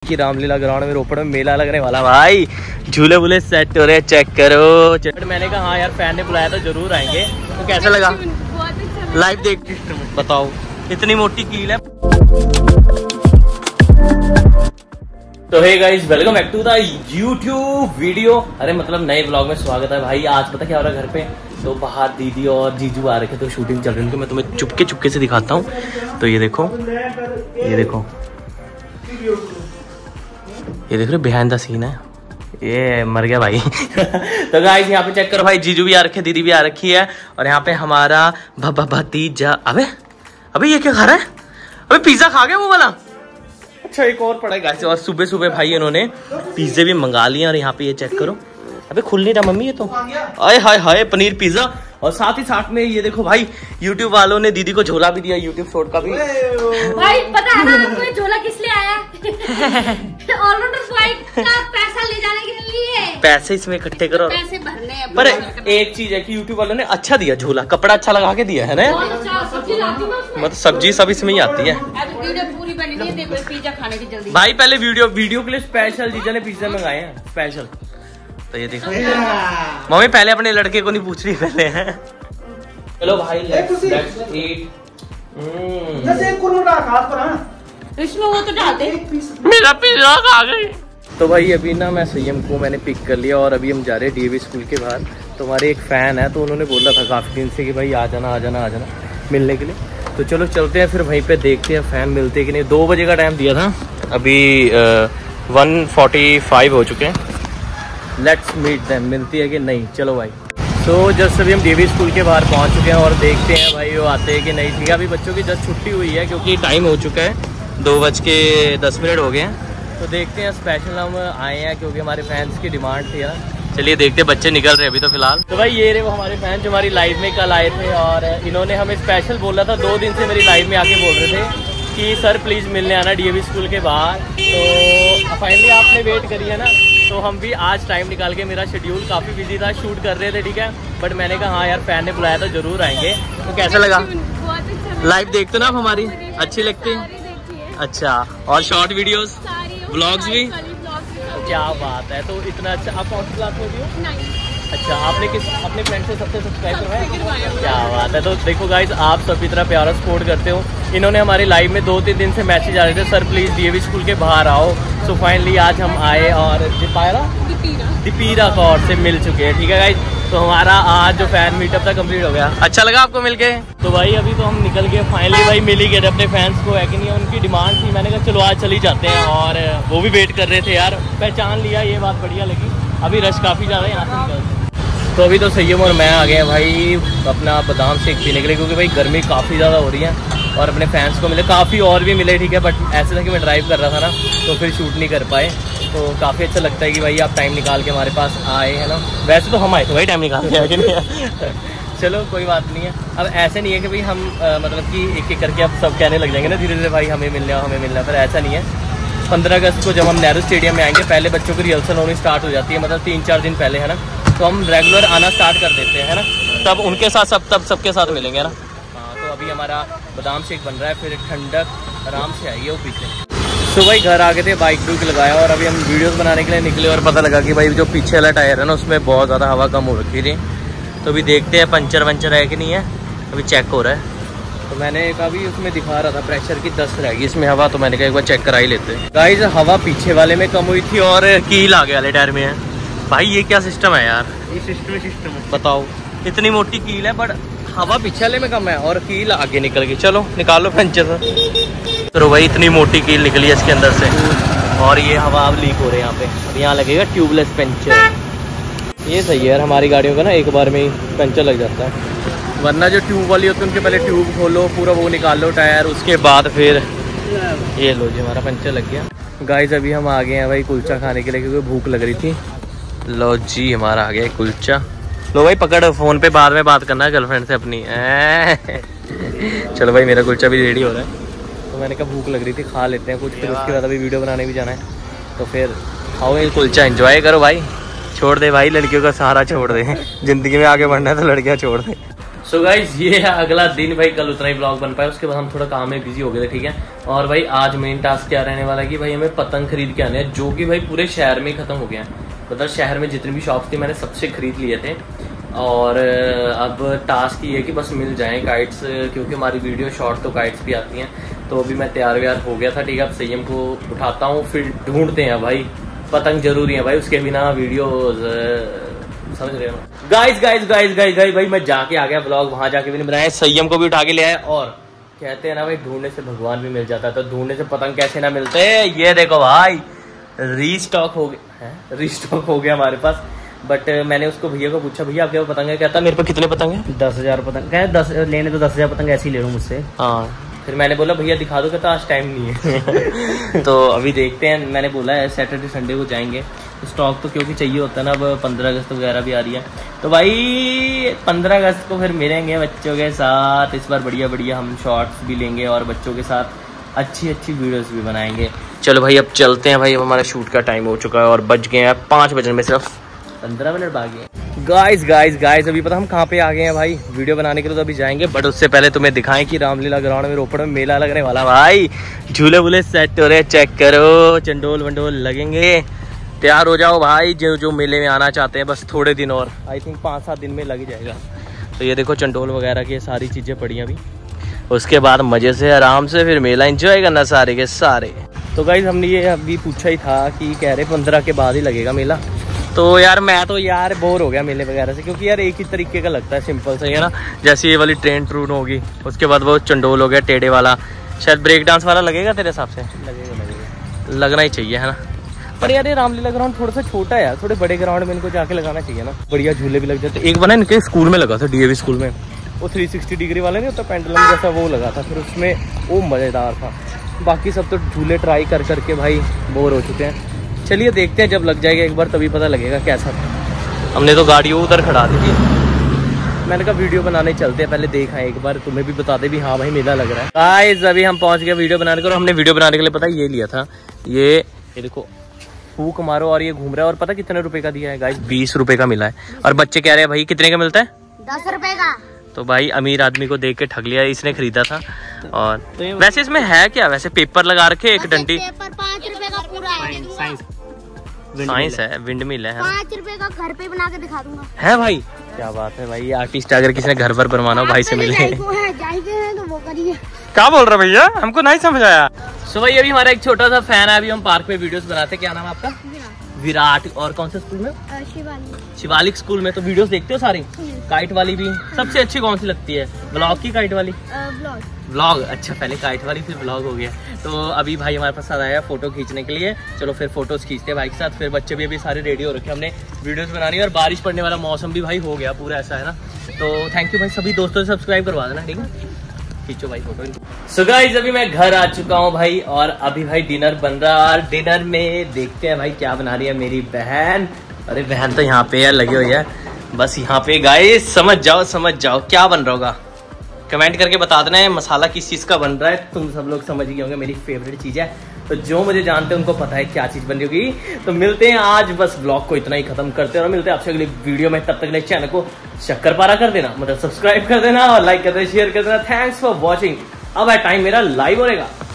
की रामलीला ग्राउंड में रोपड़ में मेला लगने वाला भाई। झूले वूले सेट हो रहे, चेक करो। मैंने कहा हाँ यार फैन ने बुलाया तो जरूर आएंगे। तो कैसा लगा लाइव देख के बताओ, इतनी मोटी कील है। तो hey guys, welcome back to the YouTube video. अरे मतलब नए ब्लॉग में स्वागत है भाई। आज पता क्या हो रहा है घर पे, तो बाहर दीदी और जीजू आ रखे, तो शूटिंग चल रही है। तो मैं तुम्हें चुपके चुपके से दिखाता हूँ। तो ये देखो, ये देखो, ये देख रहे बिहाइंड द सीन है। ये मर गया भाई। तो गाइस यहाँ पे चेक करो भाई, जीजू भी आ रखे, दीदी भी आ रखी है। और यहाँ पे हमारा भतीजा। अबे ये क्या खा रहा है? अबे पिज्जा खा गया वो वाला। अच्छा एक और पड़ा है गाइस। और सुबह सुबह भाई इन्होंने पिज्जे भी मंगा लिए। और यहाँ पे ये चेक करो, अबे खुल नहीं रहा मम्मी ये तो। आए हाय हाय, पनीर पिज्जा। और साथ ही साथ में ये देखो भाई, यूट्यूब वालों ने दीदी को झोला भी दिया, यूट्यूब शॉर्ट का भी। भाई पता है ना आपको ये झोला किस लिए आया? ऑलराउंडर फाइट का पैसा ले जाने के लिए। पैसे इसमें इकट्ठे करो, पैसे भरने हैं। पर एक चीज है कि यूट्यूब वालों ने अच्छा दिया झोला, कपड़ा अच्छा लगा के दिया है ना। मतलब सब्जी सब इसमें ही आती है। पूरी बनी नहीं है, देखो पिज्जा खाने की जल्दी। भाई पहले वीडियो के लिए स्पेशल जीजा ने पिज्जा मंगाए हैं स्पेशल। तो ये देखो मम्मी पहले अपने लड़के को नहीं पूछ रही पहले है। चलो भाई लेट्स ईट। इसमें वो तो डालते, मेरा पिज्जा खा गई। तो भाई अभी ना मैं संयम को मैंने पिक कर लिया और अभी हम जा रहे हैं डीएवी स्कूल के बाहर। तो हमारे एक फैन है, तो उन्होंने बोला था काफी दिन से कि भाई आ जाना मिलने के लिए। तो चलो चलते हैं, फिर वहीं पे देखते हैं फैन मिलते कि नहीं। 2 बजे का टाइम दिया था, अभी 1:45 हो चुके हैं। लेट्स मीट देम, मिलती है कि नहीं। चलो भाई। तो जस्ट अभी हम डीवी स्कूल के बाहर पहुंच चुके हैं और देखते हैं भाई वो आते हैं कि नहीं। ठीक है, अभी बच्चों की जस्ट छुट्टी हुई है क्योंकि टाइम हो चुका है, 2:10 हो गए हैं। तो देखते हैं, स्पेशल हम आए हैं क्योंकि हमारे फैंस की डिमांड थी ना। चलिए देखते हैं, बच्चे निकल रहे हैं अभी तो फिलहाल। तो भाई ये रहे वो हमारे फैन जो हमारी लाइव में कल आए थे। और इन्होंने हमें स्पेशल बोला था, 2 दिन से मेरी लाइव में आके बोल रहे थे कि सर प्लीज़ मिलने आना डीएवी स्कूल के बाहर। तो फाइनली आपने वेट करी है ना, तो हम भी आज टाइम निकाल के, मेरा शेड्यूल काफ़ी बिजी था, शूट कर रहे थे। ठीक है, बट मैंने कहा हाँ यार फैन ने बुलाया तो जरूर आएंगे। तो कैसा लगा लाइव देखते ना आप हमारी? अच्छी लगती है। अच्छा, और शॉर्ट वीडियोस ब्लॉग्स भी। क्या बात है। तो इतना अच्छा। आप कौन सी क्लास में भी हो? अच्छा, आपने अपने फ्रेंड से सबसे सब्सक्राइब करवाया? क्या बात है। तो देखो गाइज, आप सब इतना प्यारा सपोर्ट करते हो। इन्होंने हमारे लाइव में 2-3 दिन से मैसेज आ रहे थे, सर प्लीज़ डीएवी स्कूल के बाहर आओ। सो फाइनली आज हम आए और दीपीरा कौर से मिल चुके हैं। ठीक है गाइज, तो हमारा आज जो फैन मीटअप था कंप्लीट हो गया। अच्छा लगा आपको मिलके? तो भाई अभी तो हम निकल गए फाइनली। भाई मिल ही गए अपने फैंस को, है कि नहीं। उनकी डिमांड थी, मैंने कहा चलो आज चली जाते हैं। और वो भी वेट कर रहे थे यार, पहचान लिया, ये बात बढ़िया लगी। अभी रश काफ़ी ज़्यादा है यहाँ से निकलते। तो अभी तो संयम और मैं आ गए हैं भाई अपना बादाम शेक पीने के लिए, क्योंकि भाई गर्मी काफ़ी ज़्यादा हो रही है। और अपने फैंस को मिले, काफ़ी और भी मिले। ठीक है, बट ऐसे था कि मैं ड्राइव कर रहा था ना, तो फिर शूट नहीं कर पाए। तो काफ़ी अच्छा लगता है कि भाई आप टाइम निकाल के हमारे पास आए हैं ना। वैसे तो हम आए थे भाई टाइम निकाल के, आए नहीं। चलो कोई बात नहीं है। अब ऐसे नहीं है कि भाई हम मतलब कि एक एक करके अब सब कहने लग जाएंगे ना धीरे धीरे, भाई हमें मिलना पर ऐसा नहीं है। 15 अगस्त को जब हम नेहरू स्टेडियम में आएंगे, पहले बच्चों की रिहर्सल होनी स्टार्ट हो जाती है, मतलब 3-4 दिन पहले, है ना। तो हम रेगुलर आना स्टार्ट कर देते हैं ना, तब उनके साथ तब सबके साथ मिलेंगे ना। हाँ, तो अभी हमारा बादाम शेक बन रहा है, फिर ठंडक आराम से आई है वो पीछे। तो भाई घर आ गए थे, बाइक डूक लगाया और अभी हम वीडियोस बनाने के लिए निकले। और पता लगा कि भाई जो पीछे वाला टायर है ना, उसमें बहुत ज़्यादा हवा कम हो रखी थी। तो अभी देखते हैं पंचर वंचर है कि नहीं है, अभी चेक हो रहा है। तो मैंने कहा भी उसमें दिखा रहा था प्रेशर की 10 रहेगी इसमें हवा, तो मैंने कहा एक बार चेक करा ही लेते हैं। गाइस हवा पीछे वाले में कम हुई थी और कील आगे वाले टायर में है। भाई ये क्या सिस्टम है यार? ये सिस्टम है बताओ। इतनी मोटी कील है बट हवा पीछे वाले में कम है और कील आगे निकल गई। चलो निकालो पंचर। तो भाई इतनी मोटी कील निकली है इसके अंदर से, और ये हवा अब लीक हो रही है यहाँ पे। यहाँ लगेगा ट्यूबलेस पंचर। ये सही है यार, हमारी गाड़ियों का ना एक बार में ही पंचर लग जाता है। वरना जो ट्यूब वाली होती है उनके पहले ट्यूब खोलो, पूरा वो निकाल लो टायर, उसके बाद फिर ये लो जी हमारा पंचर लग गया। गाइस अभी हम आ गए हैं भाई कुलचा खाने के लिए, क्योंकि भूख लग रही थी। लो जी हमारा आ गया कुलचा। लो भाई पकड़, फ़ोन पे बाद में बात करना है गर्लफ्रेंड से अपनी। चलो भाई मेरा कुलचा भी रेडी हो रहा है। तो मैंने कहा भूख लग रही थी, खा लेते हैं कुछ, फिर उसके बाद अभी वीडियो बनाने भी जाना है। तो फिर खाओ ये कुलचा, एंजॉय करो भाई। छोड़ दे भाई लड़कियों का सहारा छोड़ दे, जिंदगी में आगे बढ़ना है तो लड़कियाँ छोड़ दे। सो गाइज ये है अगला दिन भाई। कल उतना ही ब्लॉग बन पाया, उसके बाद हम थोड़ा काम में बिजी हो गए थे, ठीक है। और भाई आज मेन टास्क क्या रहने वाला है कि भाई हमें पतंग खरीद के आने हैं, जो कि भाई पूरे शहर में खत्म हो गया है। मतलब शहर में जितनी भी शॉप्स थी मैंने सबसे खरीद लिए थे। और अब टास्क ये है कि बस मिल जाएं काइट्स, क्योंकि हमारी वीडियो शॉर्ट तो काइट्स भी आती हैं। तो अभी मैं तैयार व्यार हो गया था, ठीक है। अब संयम को उठाता हूँ, फिर ढूंढते हैं भाई। पतंग जरूरी है भाई, उसके बिना वीडियो समझ रहे हो। गाइस भाई मैं जाके आ गया, ब्लॉग वहां जाके भी नहीं बनाया, संयम को भी उठा के ले आया। और कहते हैं ना भाई ढूंढने से भगवान भी मिल जाता है, तो ढूंढने से पतंग कैसे ना मिलते। ये देखो भाई रीस्टॉक हो गया हमारे पास। बट मैंने उसको भैया को पूछा, भैया आपके पास पतंग है? कहता मेरे पास कितने पतंग है? 10,000 पतंग। कह 10 लेने तो 10,000 पतंग ऐसे ही ले लो मुझसे। हाँ, फिर मैंने बोला भैया दिखा दो, कहता आज टाइम नहीं है। तो अभी देखते हैं, मैंने बोला है सैटरडे संडे को जाएंगे। स्टॉक तो क्योंकि चाहिए होता है ना, अब 15 अगस्त वगैरह भी आ रही है, तो भाई 15 अगस्त को फिर मिलेंगे बच्चों के साथ। इस बार बढ़िया हम शॉर्ट्स भी लेंगे और बच्चों के साथ अच्छी वीडियोस भी बनाएंगे। चलो भाई अब चलते हैं भाई, अब हमारा शूट का टाइम हो चुका है और बज गए हैं 5 बजने में सिर्फ 15 मिनट बाकी हैं। गाइस अभी पता हम कहाँ पे आ गए हैं भाई वीडियो बनाने के लिए, तो अभी जाएंगे। बट उससे पहले तुम्हें दिखाएं कि रामलीला ग्राउंड में रोपड़ में मेला लगने वाला भाई। झूले वूले सेट हो रहे, चेक करो, चंडोल वंडोल लगेंगे। तैयार हो जाओ भाई, जो मेले में आना चाहते हैं, बस थोड़े दिन और, आई थिंक 5-7 दिन में लग ही जाएगा। तो ये देखो चंडोल वगैरह की सारी चीज़ें पड़ी हैं अभी। उसके बाद मज़े से आराम से फिर मेला एंजॉय करना सारे के सारे। तो गाइज हमने ये अभी पूछा ही था कि कह रहे 15 के बाद ही लगेगा मेला। तो यार मैं तो यार बोर हो गया मेले वगैरह से, क्योंकि यार एक ही तरीके का लगता है, सिंपल सा ही है ना। जैसे ये वाली ट्रेन ट्रून होगी, उसके बाद वो चंडोल हो गया टेढ़े वाला, शायद ब्रेक डांस वाला लगेगा तेरे हिसाब से? लगेगा, लगना ही चाहिए है ना। पर यार ये रामलीला ग्राउंड थोड़ा सा छोटा है यार, थोड़े बड़े ग्राउंड में इनको जाके लगाना चाहिए ना, बढ़िया झूले भी लग जाते। एक बना इनके स्कूल में लगा था, DAV स्कूल में, वो 360 डिग्री वाला नहीं होता पेंडुलम जैसा, वो लगा था, फिर उसमें वो मज़ेदार था। बाकी सब तो झूले ट्राई कर करके भाई बोर हो चुके हैं। चलिए देखते हैं, जब लग जाएगा एक बार तभी पता लगेगा कैसा था। हमने तो गाड़ी उधर खड़ा दी थी, मैंने कहा वीडियो बनाने चलते हैं, पहले देखा है एक बार, तुम्हें भी बता दे भी हाँ भाई मेला लग रहा है। गाइस अभी हम पहुंच गए वीडियो बनाने को, और हमने वीडियो बनाने के लिए पता ये लिया था, ये देखो फूक मारो और ये घूम रहा है। और पता कितने रुपए का दिया है गाइस? 20 रुपए का मिला है। और बच्चे कह रहे हैं भाई कितने का मिलता है? 10 रुपए का। तो भाई अमीर आदमी को देख के ठग लिया, इसने खरीदा था। और तो वैसे इसमें है क्या? वैसे पेपर लगा रखे, एक डंडी, 5 रुपए का पूरा साइंस है, विंड मिल है। 5 रुपए का घर पे बना के दिखा दूंगा। है भाई, क्या बात है भाई, आर्टिस्ट अगर किसी ने घर पर बनवाना हो भाई से मिले। तो वो करिए। क्या बोल रहे भैया, हमको नहीं समझ आया। सो भाई अभी हमारा एक छोटा सा फैन है, अभी हम पार्क में वीडियोस बनाते हैं। क्या नाम है आपका? विराट। और कौन से स्कूल में? शिवालिक स्कूल में। तो वीडियोस देखते हो सारी? काइट वाली भी? सबसे अच्छी कौन सी लगती है, ब्लॉग की काइट वाली? ब्लॉग। अच्छा, पहले काइट वाली फिर ब्लॉग हो गया। तो अभी भाई हमारे पास आया फोटो खींचने के लिए, चलो फिर फोटोज खींचते हैं भाई के साथ। फिर बच्चे भी अभी सारे रेडी हो रखे, हमने वीडियोस बनानी है। और बारिश पड़ने वाला मौसम भी भाई हो गया पूरा, ऐसा है ना। तो थैंक यू भाई, सभी दोस्तों से सब्सक्राइब करवा देना, ठीक है। खींचो भाई फोटो। सो गाइस अभी मैं घर आ चुका हूँ भाई, और अभी भाई डिनर बन रहा है। डिनर में देखते हैं भाई क्या बना रही है मेरी बहन। अरे बहन तो यहाँ पे है, लगी हुई है बस यहाँ पे। गाइस समझ जाओ क्या बन रहा होगा, कमेंट करके बता देना है मसाला किस चीज़ का बन रहा है। तुम सब लोग समझ गए होंगे, मेरी फेवरेट चीज़ है, तो जो मुझे जानते हैं उनको पता है क्या चीज़ बन रही होगी। तो मिलते हैं आज, बस ब्लॉग को इतना ही खत्म करते हैं और मिलते हैं आपसे अगली वीडियो में। तब तक के चैनल को शक्करपारा कर देना, मतलब सब्सक्राइब कर देना और लाइक कर देना, शेयर कर देना। Thanks for watching. अब है टाइम मेरा लाइव होने का।